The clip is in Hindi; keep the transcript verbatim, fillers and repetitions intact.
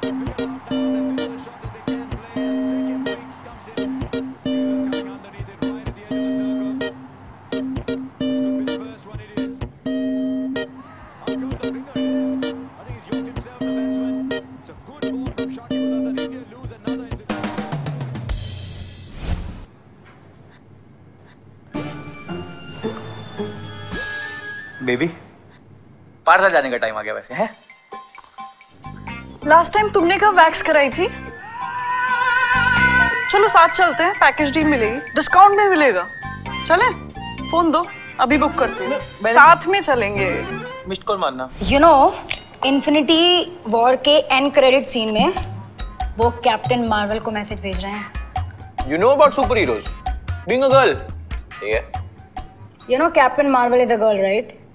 बेबी, पार्सल जाने का टाइम आ गया वैसे है? लास्ट टाइम तुमने कब वैक्स कराई थी? चलो साथ चलते हैं, पैकेज डील मिलेगी, डिस्काउंट भी मिलेगा। चलें? फोन दो, अभी बुक करती हूँ। साथ में चलेंगे। मिस्ड कॉल मारना। You know, इन्फिनिटी वॉर के एंड क्रेडिट सीन में वो कैप्टन मार्वल को मैसेज भेज रहे हैं। You know about super heroes? Being a girl. ठीक है। You know Captain Marvel is a girl, right?